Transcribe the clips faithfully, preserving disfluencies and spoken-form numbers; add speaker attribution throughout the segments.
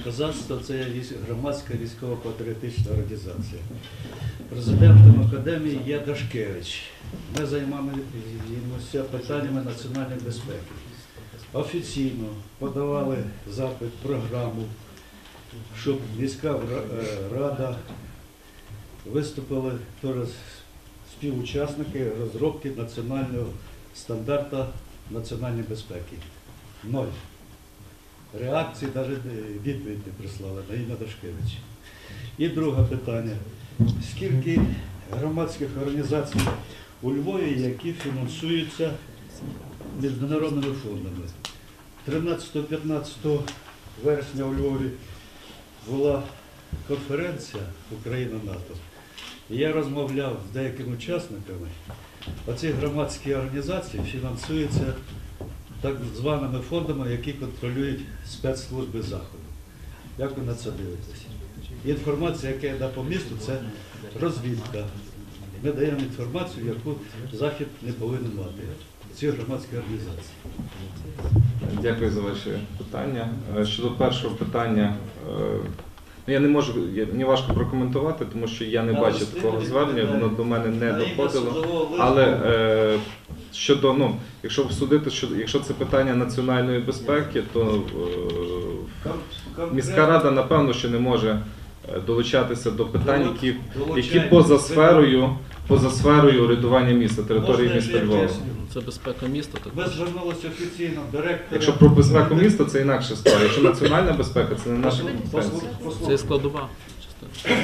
Speaker 1: Козацтво – це громадська військово-патріотична організація. Президентом академії є Дашкевич. Ми займаємося питаннями національної безпеки. Офіційно подавали запит, програму, щоб міська рада виступили співучасники розробки національного стандарту національної безпеки. Ноль. Реакції, навіть відповідь не прислали на ім'я Дашкевича. І друге питання. Скільки громадських організацій у Львові, які фінансуються міжнародними фондами? тринадцятого-п'ятнадцятого вересня у Львові була конференція Україна-НАТО. І я розмовляв з деякими учасниками. Оці громадські організації фінансуються так званими фондами, які контролюють спецслужби Заходу. Як ви на це дивитесь? Інформація, яка йде по місту, це розвідка. Ми даємо інформацію, яку Захід не повинен мати. Ці громадські організації.
Speaker 2: Дякую за ваші питання. Щодо першого питання, я не можу, мені важко прокоментувати, тому що я не бачив такого звернення, воно до мене не доходило. Але е, щодо, ну, якщо судити, що якщо це питання національної безпеки, то е, міська рада, напевно, що не може долучатися до питань, які, які поза сферою, поза сферою урядування міста, території міста Львова.
Speaker 3: Це безпека міста.
Speaker 1: Ми звернулися офіційно до ректора.
Speaker 2: Якщо про безпеку міста, це інакша справа. Якщо національна безпека, це не наша компетенція.
Speaker 3: Це складова частина.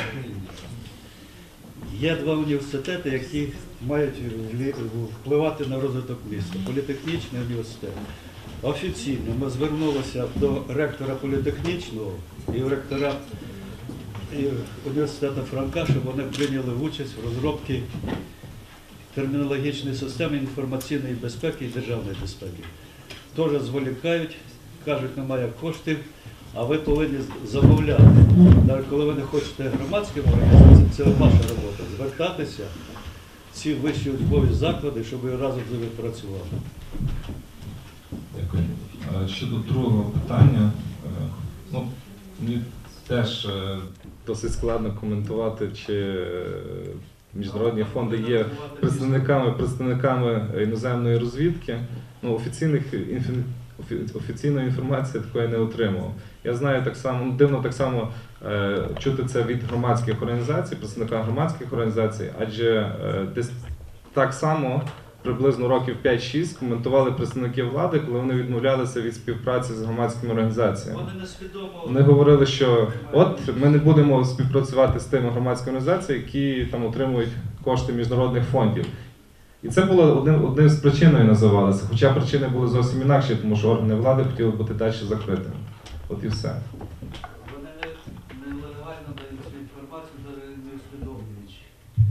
Speaker 1: Є два університети, які мають впливати на розвиток міста. Політехнічний університет. Офіційно ми звернулися до ректора політехнічного і ректора і університету Франка, щоб вони прийняли участь в розробці термінологічної системи інформаційної безпеки і державної безпеки. Теж зволікають, кажуть, немає коштів, а ви повинні замовляти. Навіть коли ви не хочете громадським організаціям, це ваша робота. Звертатися в ці вищі учбові заклади, щоб ви разом з ними працювали.
Speaker 2: Дякую. Щодо другого питання, ну, мені теж досить складно коментувати, чи міжнародні фонди є представниками, представниками іноземної розвідки. Ну, офіційних, офіційної інформації такої не отримав. Я знаю так само, дивно так само е, чути це від громадських організацій, представника громадських організацій, адже е, десь так само приблизно років п'ять-шість коментували представники влади, коли вони відмовлялися від співпраці з громадськими організаціями. Вони говорили, що от ми не будемо співпрацювати з тими громадськими організаціями, які там отримують кошти міжнародних фондів. І це було одним, одним з причиною називалося, хоча причини були зовсім інакші, тому що органи влади хотіли бути далі закритими. От і все.
Speaker 1: Вони нелегально дають цю інформацію, не усвідомлюючи.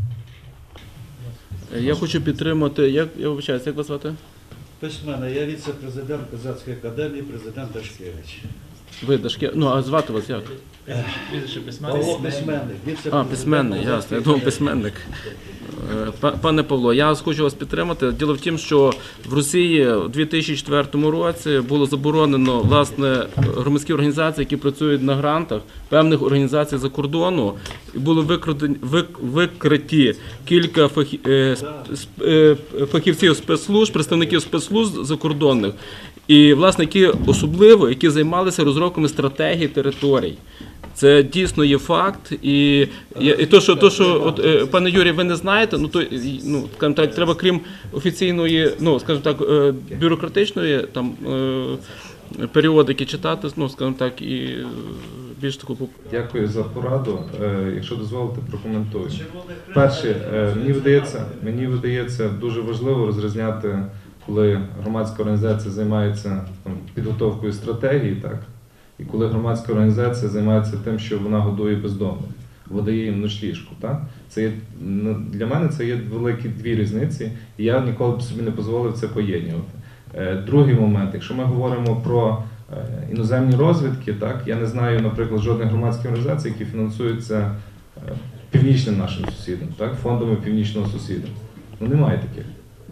Speaker 3: Я хочу підтримати, як, я вибачаюсь, як вас звати?
Speaker 1: Письменний, я віце-президент Козацької академії, президент Дашкевич.
Speaker 3: Ви Дашкевич, ну а звати вас як?
Speaker 1: Павло Письменний,
Speaker 3: А, письменний, ясно, я думав письменник. Пане Павло, я хочу вас підтримати. Діло в тім, що в Росії у дві тисячі четвертому році було заборонено, власне, громадські організації, які працюють на грантах, певних організацій за кордону, і були викриті, викриті кілька фахівців спецслужб, представників спецслужб закордонних, і, власне, які особливо, які займалися розробками стратегії територій. Це дійсно є факт, і, і, і то, що, то, що от, е, пане Юрій, ви не знаєте, ну то ну, скажімо так, треба, крім офіційної, ну скажімо так, е, бюрократичної там е, періодики читати, ну скажімо так, і більш таку.
Speaker 2: Дякую за пораду. Е, якщо дозволите, прокоментую. Перше, е, мені видається, мені видається дуже важливо розрізняти, коли громадська організація займається там, підготовкою стратегії, так. І коли громадська організація займається тим, що вона годує бездомних, видає їм ночліжку. Так? Це є, для мене це є великі дві різниці, і я ніколи б собі не дозволив це поєднувати. Другий момент, якщо ми говоримо про іноземні розвідки, так, я не знаю, наприклад, жодних громадських організацій, які фінансуються північним нашим сусідом, так, фондами північного сусіда. Ну, немає таких.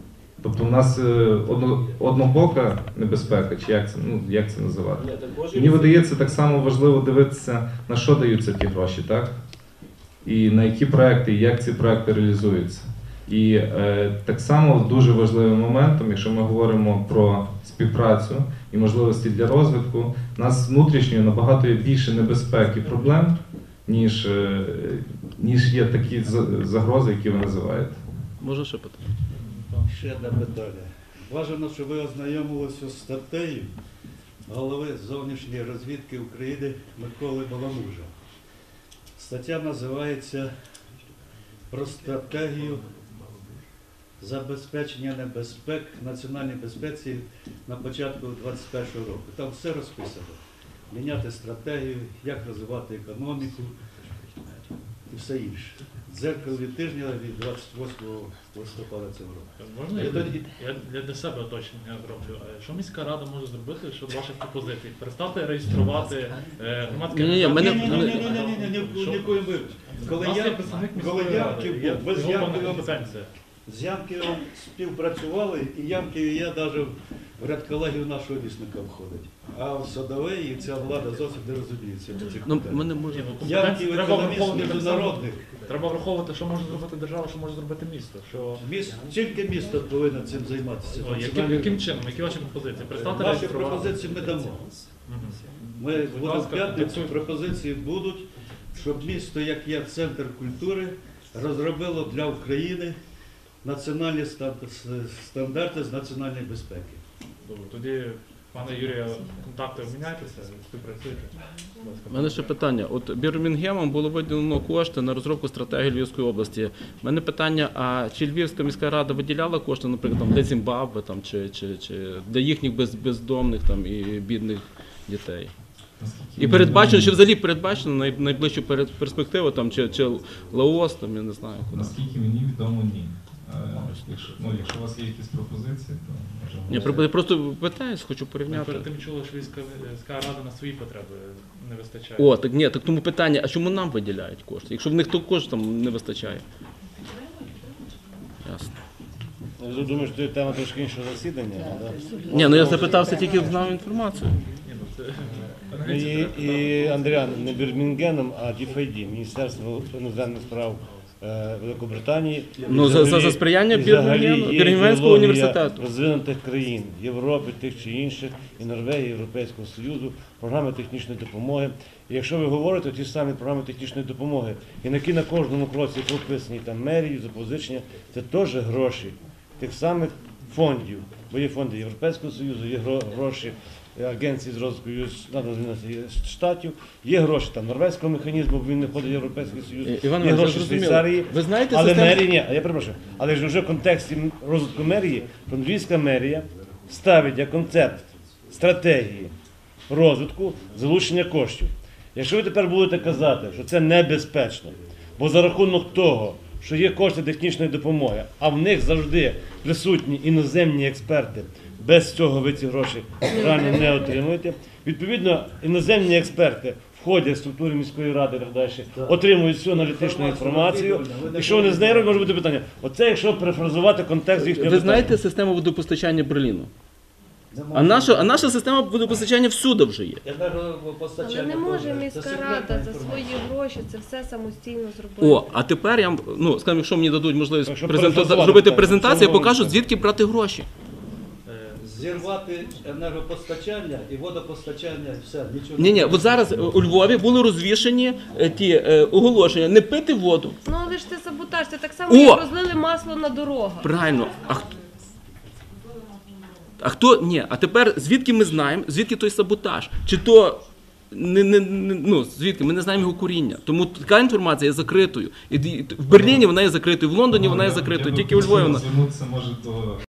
Speaker 2: Тобто у нас е, одно, однобока небезпека, чи як це, ну, як це називати? Мені видається, так само важливо дивитися, на що даються ті гроші, так? І на які проекти, і як ці проекти реалізуються. І е, так само дуже важливим моментом, якщо ми говоримо про співпрацю і можливості для розвитку, у нас внутрішньо набагато є більше небезпек і проблем, ніж, е, ніж є такі за- загрози, які ви називаєте.
Speaker 3: Може ще питання?
Speaker 1: Ще одне питання. Бажано, щоб ви ознайомилися з статтею голови зовнішньої розвідки України Миколи Баламужа. Стаття називається «Про стратегію забезпечення небезпек національній безпеці на початку двадцять першого року». Там все розписано. Міняти стратегію, як розвивати економіку і все інше. Дзеркало тижня від двадцять восьмого листопада цього року.
Speaker 4: Можна
Speaker 1: Я
Speaker 4: я,
Speaker 1: тоді-
Speaker 4: я для, для себе уточнення зроблю? Е, Що міська рада може зробити щодо ваших пропозицій? Перестати реєструвати е, громадські
Speaker 3: Ні-ні-ні, мене-
Speaker 1: Ні, ні, ні, ні,
Speaker 4: організації?
Speaker 1: ні, ні, ні, ні,
Speaker 4: Що?
Speaker 1: ні, ніколи випадку. Коли
Speaker 4: У нас
Speaker 1: я,
Speaker 4: є представник
Speaker 1: коли
Speaker 4: міської ради,
Speaker 1: Ямків
Speaker 4: є
Speaker 1: був, без
Speaker 4: його
Speaker 1: Ямкова,
Speaker 4: компетенція.
Speaker 1: з Ямківом співпрацювали, і Ямків і я навіть в ряд колегів нашого вісника входить. А в Садовий і ця влада зовсім не розуміється по цих
Speaker 3: Ну,
Speaker 1: питаннях.
Speaker 3: мене може...
Speaker 4: Ні, ну,
Speaker 1: Ямків
Speaker 4: компетенції треба
Speaker 1: економіст
Speaker 4: враховувати так само.
Speaker 1: міжнародних.
Speaker 4: Треба враховувати, що може зробити держава, що може зробити місто. Що...
Speaker 1: Міст, тільки місто повинно цим займатися.
Speaker 4: О, яким, яким чином? Які ваші пропозиції? Перестати
Speaker 1: Наші
Speaker 4: реєструвати?
Speaker 1: пропозиції ми дамо.
Speaker 4: Мгм.
Speaker 1: Ми
Speaker 4: Будь
Speaker 1: будемо в
Speaker 4: ласка,
Speaker 1: п'ятницю,
Speaker 4: диктуйте.
Speaker 1: пропозиції будуть, щоб місто, як є центр культури, розробило для України національні стан- стандарти з національної безпеки.
Speaker 4: Добре, тоді, пане Юрію, контакти обміняйтеся, співпрацюйте. Будь ласка.
Speaker 3: У мене ще питання. От Бірмінгемом було виділено кошти на розробку стратегії Львівської області. У мене питання, а чи Львівська міська рада виділяла кошти, наприклад, там, для Зімбабве там, чи, чи, чи для їхніх без, бездомних там, і бідних дітей?
Speaker 2: Наскільки
Speaker 3: І
Speaker 2: мені
Speaker 3: передбачено,
Speaker 2: відомо-
Speaker 3: чи взагалі передбачено най- найближчу перед- перспективу, там, чи, чи Лаос, там, я не знаю куди.
Speaker 2: Наскільки мені відомо, ні. Е, Якщо, ну, якщо у вас є якісь пропозиції, то
Speaker 3: Ні,
Speaker 2: можемо.
Speaker 3: я просто питаюсь, хочу
Speaker 4: Ми
Speaker 3: порівняти.
Speaker 4: перед тим чули, що війська міська рада на свої потреби не вистачає.
Speaker 3: О, так ні, так тому питання, а чому нам виділяють кошти? Якщо в них також там не вистачає. Ясно.
Speaker 5: Я думаю, що це тема трошки іншого засідання. Да?
Speaker 3: Ні, ну я запитався, тільки знав інформацію.
Speaker 4: Ні, ну, це...
Speaker 5: І, і Андріан, не Бірмінгеном, а ді еф ай ді, Міністерство іноземних справ е, Великобританії.
Speaker 3: Ну,
Speaker 5: І
Speaker 3: за- за-
Speaker 5: взагалі-
Speaker 3: за сприяння
Speaker 5: і взагалі
Speaker 3: Бірмінгену-
Speaker 5: є
Speaker 3: Бірмінгемського
Speaker 5: ідеологія
Speaker 3: університету.
Speaker 5: розвинутих країн Європи, тих чи інших, і Норвегії, Європейського Союзу, програми технічної допомоги. І якщо ви говорите, ті самі програми технічної допомоги, і які на кожному кроці прописані там мерії, запозичення, це теж гроші тих самих фондів. Бо є фонди Європейського Союзу, є гро- гроші Агенції з розвитку Юго- штатів, є гроші там норвезького механізму, бо він не входить в Європейський Союз,
Speaker 3: Іван
Speaker 5: є
Speaker 3: Іванович,
Speaker 5: гроші
Speaker 3: я зрозумів.
Speaker 5: Швейцарії.
Speaker 3: Ви знаєте
Speaker 5: Але
Speaker 3: систему-
Speaker 5: мерії, ні, я перепрошую, але ж вже в контексті розвитку мерії, Львівська мерія ставить як концепт стратегії розвитку залучення коштів. Якщо ви тепер будете казати, що це небезпечно, бо за рахунок того, що є кошти технічної допомоги, а в них завжди присутні іноземні експерти, без цього ви ці гроші реально не отримуєте. Відповідно, іноземні експерти входять в структури міської ради і так далі, отримують всю аналітичну інформацію. І що вони з нею роблять, може бути питання. Оце якщо перефразувати контекст їхнього
Speaker 3: Ви
Speaker 5: питання.
Speaker 3: знаєте систему водопостачання Берліну? А наша, а наша система водопостачання всюди вже є.
Speaker 6: Але не може міська рада за свої гроші це все самостійно зробити.
Speaker 3: О, а тепер я, ну, скажімо, якщо мені дадуть можливість
Speaker 5: Якщо
Speaker 3: презенту...
Speaker 5: перефразувати
Speaker 3: зробити
Speaker 5: питання,
Speaker 3: презентацію, я
Speaker 5: чому
Speaker 3: покажу,
Speaker 5: ви-
Speaker 3: звідки брати гроші.
Speaker 1: Зірвати енергопостачання і водопостачання, все, нічого.
Speaker 3: Ні, ні, от зараз е, у Львові були розвішені е, ті е, оголошення не пити воду.
Speaker 6: Ну але ж це саботаж, це так само,
Speaker 3: О!
Speaker 6: як розлили масло на дорогах.
Speaker 3: Правильно. А хто? А хто? Ні, а тепер звідки ми знаємо, звідки той саботаж? Чи то не, не, не ну, звідки? Ми не знаємо його коріння. Тому така інформація є закритою. І, і в Берліні вона є закритою, в Лондоні вона є
Speaker 2: Я-
Speaker 3: закритою,
Speaker 2: я би
Speaker 3: тільки у Львові вона.
Speaker 2: просив звернутися, може, до